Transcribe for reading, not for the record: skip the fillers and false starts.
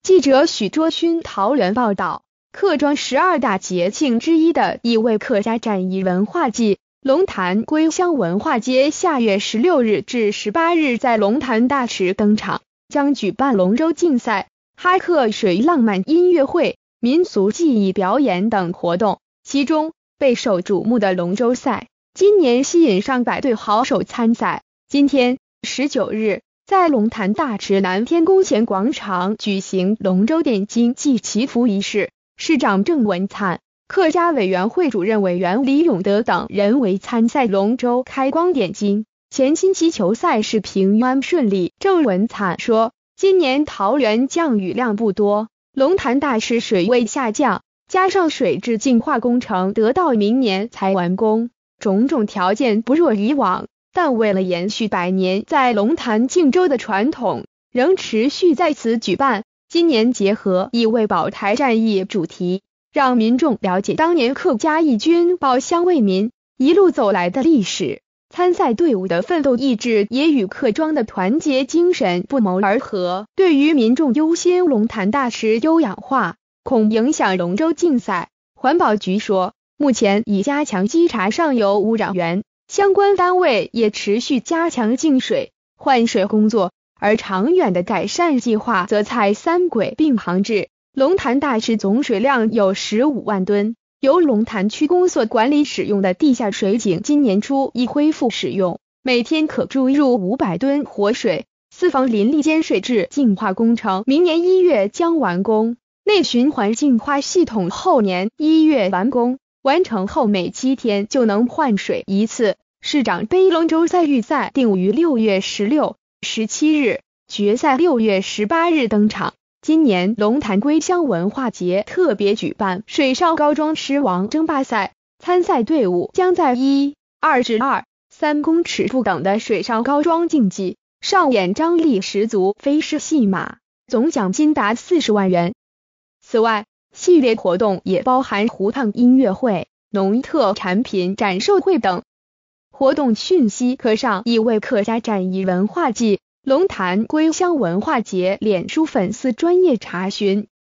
记者许卓勋桃园报道，客庄12大节庆之一的义卫客家战役文化祭龙潭归乡文化节下月16日至18日在龙潭大池登场，将举办龙舟竞赛、哈客水浪漫音乐会、民俗技艺表演等活动。其中备受瞩目的龙舟赛，今年吸引上百队好手参赛。今天19日，在龙潭大池南天宫前广场举行龙舟点睛暨祈福仪式，市长郑文灿、客家委员会主任委员李永德等人为参赛龙舟开光点睛，潜心祈求赛事平安顺利。郑文灿说，今年桃园降雨量不多，龙潭大池水位下降，加上水质净化工程得到明年才完工，种种条件不若以往，但为了延续100年在龙潭竞舟的传统，仍持续在此举办。今年结合义卫保台战役主题，让民众了解当年客家义军报乡为民一路走来的历史，参赛队伍的奋斗意志也与客庄的团结精神不谋而合。对于民众忧心龙潭大池优氧化，恐影响龙舟竞赛，环保局说，目前已加强稽查上游污染源，相关单位也持续加强净水、换水工作，而长远的改善计划则采3轨并行制。龙潭大池总水量有15万吨，由龙潭区公所管理使用的地下水井今年初已恢复使用，每天可注入500吨活水。四方邻里间水质净化工程明年1月将完工，内循环净化系统后年1月完工，完成后每7天就能换水一次。市长杯龙舟赛预赛定于6月16、17日，决赛6月18日登场。今年龙潭归乡文化节特别举办水上高桩狮王争霸赛，参赛队伍将在1、2至2、3公尺不等的水上高桩竞技，上演张力十足飞狮戏马，总奖金达40万元。此外，系列活动也包含湖畔音乐会、农特产品展售会等。活动讯息可上义卫客家战役文化祭龙潭归乡文化节脸书粉丝专页查询。